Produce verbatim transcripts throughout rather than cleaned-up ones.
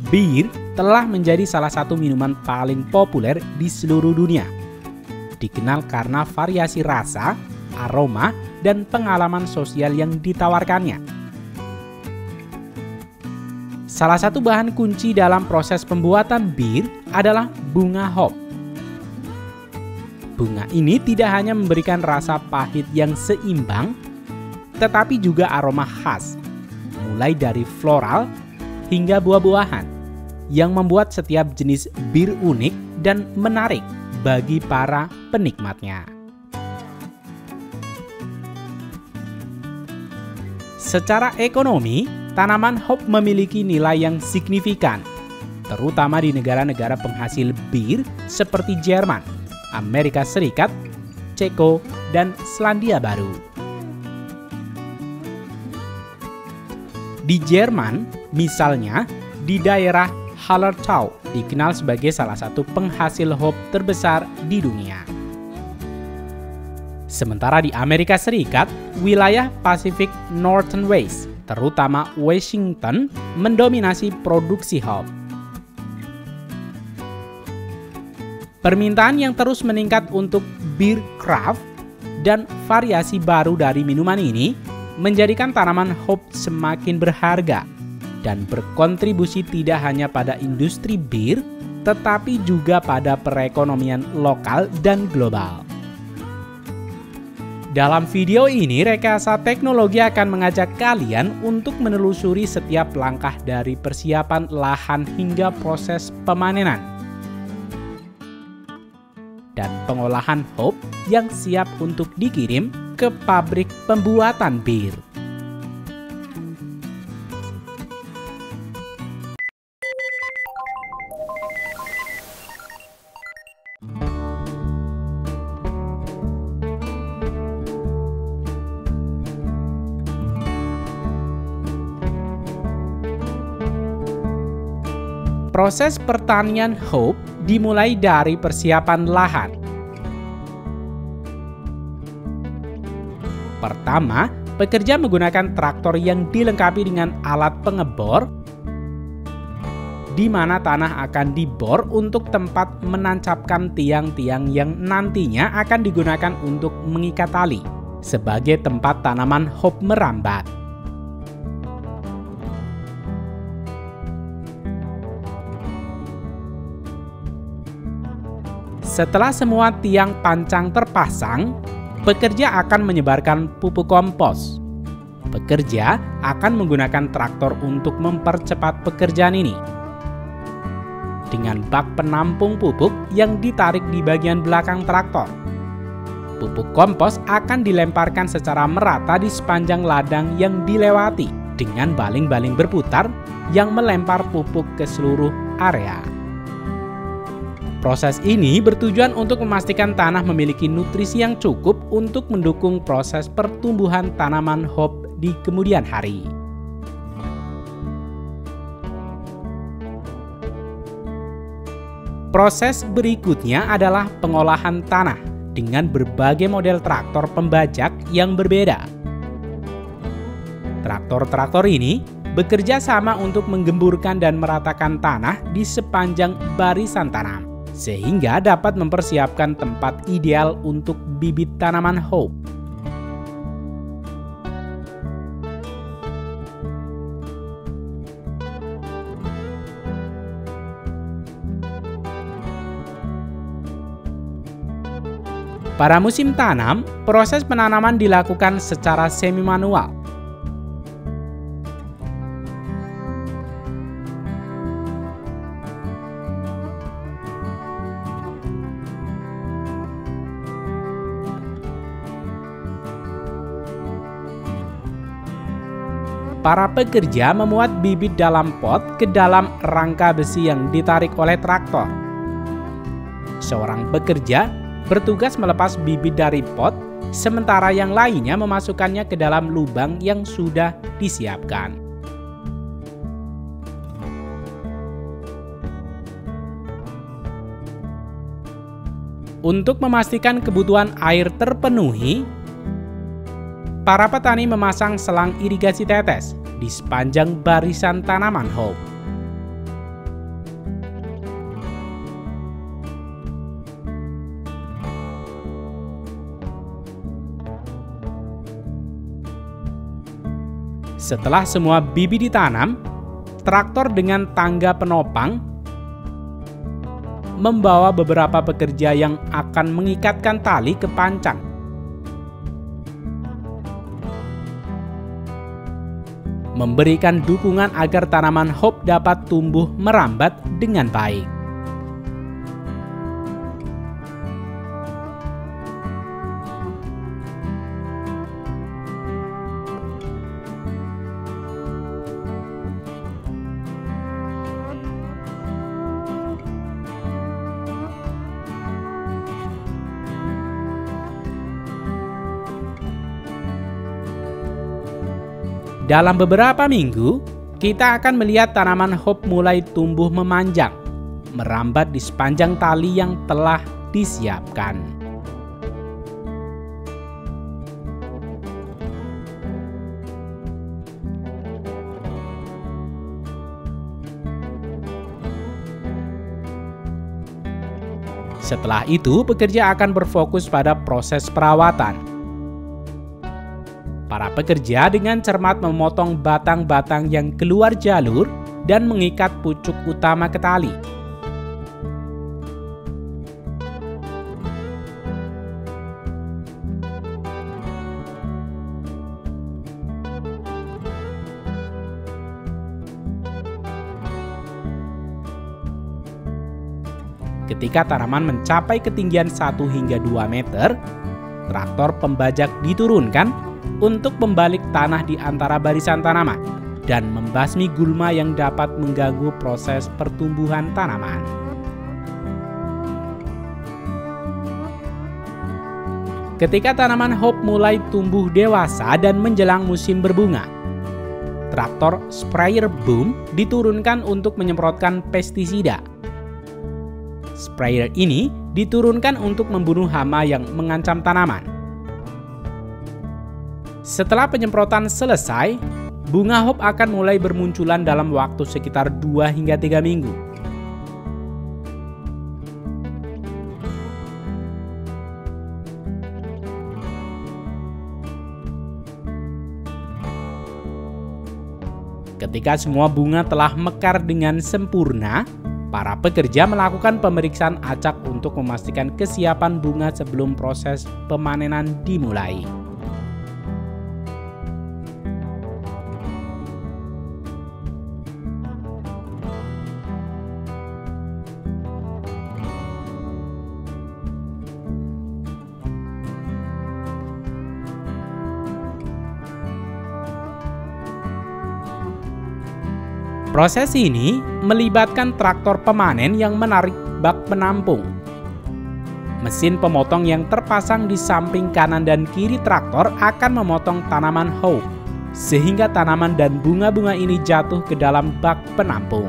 Bir telah menjadi salah satu minuman paling populer di seluruh dunia. Dikenal karena variasi rasa, aroma, dan pengalaman sosial yang ditawarkannya. Salah satu bahan kunci dalam proses pembuatan bir adalah bunga hop. Bunga ini tidak hanya memberikan rasa pahit yang seimbang, tetapi juga aroma khas, mulai dari floral hingga buah-buahan, yang membuat setiap jenis bir unik dan menarik bagi para penikmatnya. Secara ekonomi, tanaman hop memiliki nilai yang signifikan, terutama di negara-negara penghasil bir seperti Jerman, Amerika Serikat, Ceko, dan Selandia Baru. Di Jerman, misalnya, di daerah Hallertau dikenal sebagai salah satu penghasil hop terbesar di dunia. Sementara di Amerika Serikat, wilayah Pacific Northwest, terutama Washington, mendominasi produksi hop. Permintaan yang terus meningkat untuk bir craft dan variasi baru dari minuman ini menjadikan tanaman hop semakin berharga dan berkontribusi tidak hanya pada industri bir, tetapi juga pada perekonomian lokal dan global. Dalam video ini, Rekayasa Teknologi akan mengajak kalian untuk menelusuri setiap langkah dari persiapan lahan hingga proses pemanenan dan pengolahan hop yang siap untuk dikirim ke pabrik pembuatan bir. Proses pertanian hop dimulai dari persiapan lahan. Pertama, pekerja menggunakan traktor yang dilengkapi dengan alat pengebor, di mana tanah akan dibor untuk tempat menancapkan tiang-tiang yang nantinya akan digunakan untuk mengikat tali sebagai tempat tanaman hop merambat. Setelah semua tiang pancang terpasang, pekerja akan menyebarkan pupuk kompos. Pekerja akan menggunakan traktor untuk mempercepat pekerjaan ini. Dengan bak penampung pupuk yang ditarik di bagian belakang traktor. Pupuk kompos akan dilemparkan secara merata di sepanjang ladang yang dilewati dengan baling-baling berputar yang melempar pupuk ke seluruh area. Proses ini bertujuan untuk memastikan tanah memiliki nutrisi yang cukup untuk mendukung proses pertumbuhan tanaman hop di kemudian hari. Proses berikutnya adalah pengolahan tanah dengan berbagai model traktor pembajak yang berbeda. Traktor-traktor ini bekerja sama untuk menggemburkan dan meratakan tanah di sepanjang barisan tanam, sehingga dapat mempersiapkan tempat ideal untuk bibit tanaman hop. Pada musim tanam, proses penanaman dilakukan secara semi-manual. Para pekerja memuat bibit dalam pot ke dalam rangka besi yang ditarik oleh traktor. Seorang pekerja bertugas melepas bibit dari pot, sementara yang lainnya memasukkannya ke dalam lubang yang sudah disiapkan. Untuk memastikan kebutuhan air terpenuhi, para petani memasang selang irigasi tetes di sepanjang barisan tanaman hop. Setelah semua bibit ditanam, traktor dengan tangga penopang membawa beberapa pekerja yang akan mengikatkan tali ke pancang. Memberikan dukungan agar tanaman hop dapat tumbuh merambat dengan baik. Dalam beberapa minggu, kita akan melihat tanaman hop mulai tumbuh memanjang, merambat di sepanjang tali yang telah disiapkan. Setelah itu, pekerja akan berfokus pada proses perawatan. Para pekerja dengan cermat memotong batang-batang yang keluar jalur dan mengikat pucuk utama ke tali. Ketika tanaman mencapai ketinggian satu hingga dua meter, traktor pembajak diturunkan untuk membalik tanah di antara barisan tanaman dan membasmi gulma yang dapat mengganggu proses pertumbuhan tanaman. Ketika tanaman hop mulai tumbuh dewasa dan menjelang musim berbunga, traktor sprayer boom diturunkan untuk menyemprotkan pestisida. Sprayer ini diturunkan untuk membunuh hama yang mengancam tanaman. Setelah penyemprotan selesai, bunga hop akan mulai bermunculan dalam waktu sekitar dua hingga tiga minggu. Ketika semua bunga telah mekar dengan sempurna, para pekerja melakukan pemeriksaan acak untuk memastikan kesiapan bunga sebelum proses pemanenan dimulai. Proses ini melibatkan traktor pemanen yang menarik bak penampung. Mesin pemotong yang terpasang di samping kanan dan kiri traktor akan memotong tanaman hop, sehingga tanaman dan bunga-bunga ini jatuh ke dalam bak penampung.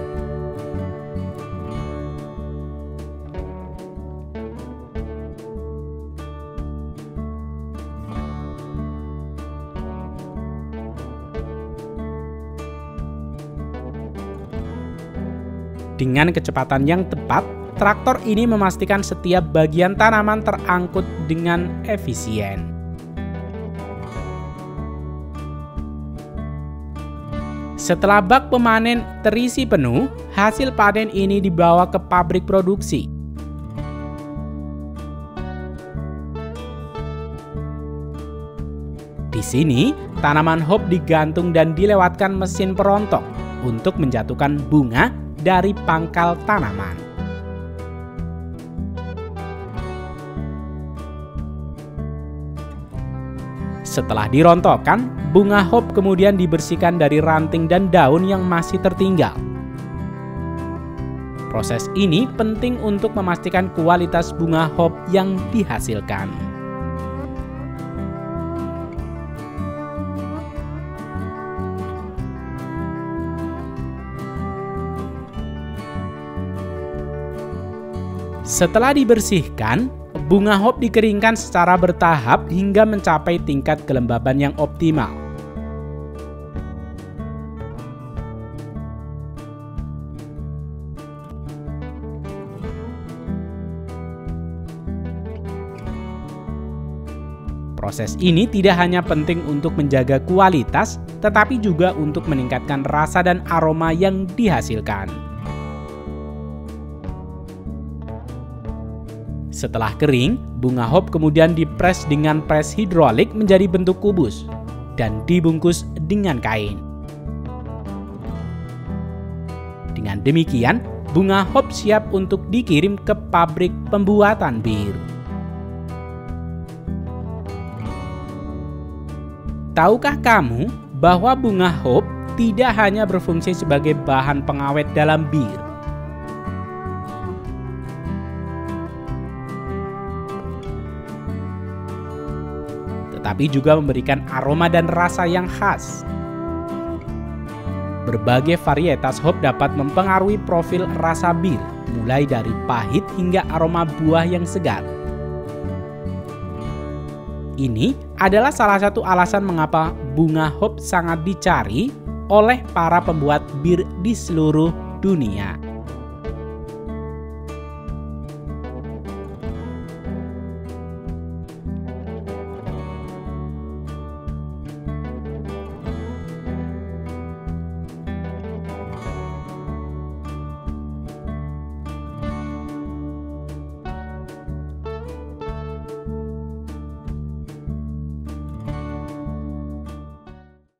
Dengan kecepatan yang tepat, traktor ini memastikan setiap bagian tanaman terangkut dengan efisien. Setelah bak pemanen terisi penuh, hasil panen ini dibawa ke pabrik produksi. Di sini, tanaman hop digantung dan dilewatkan mesin perontok untuk menjatuhkan bunga dari pangkal tanaman. Setelah dirontokkan, bunga hop kemudian dibersihkan dari ranting dan daun yang masih tertinggal. Proses ini penting untuk memastikan kualitas bunga hop yang dihasilkan. Setelah dibersihkan, bunga hop dikeringkan secara bertahap hingga mencapai tingkat kelembaban yang optimal. Proses ini tidak hanya penting untuk menjaga kualitas, tetapi juga untuk meningkatkan rasa dan aroma yang dihasilkan. Setelah kering, bunga hop kemudian dipres dengan pres hidrolik menjadi bentuk kubus dan dibungkus dengan kain. Dengan demikian, bunga hop siap untuk dikirim ke pabrik pembuatan bir. Tahukah kamu bahwa bunga hop tidak hanya berfungsi sebagai bahan pengawet dalam bir? Tetapi juga memberikan aroma dan rasa yang khas. Berbagai varietas hop dapat mempengaruhi profil rasa bir, mulai dari pahit hingga aroma buah yang segar. Ini adalah salah satu alasan mengapa bunga hop sangat dicari oleh para pembuat bir di seluruh dunia.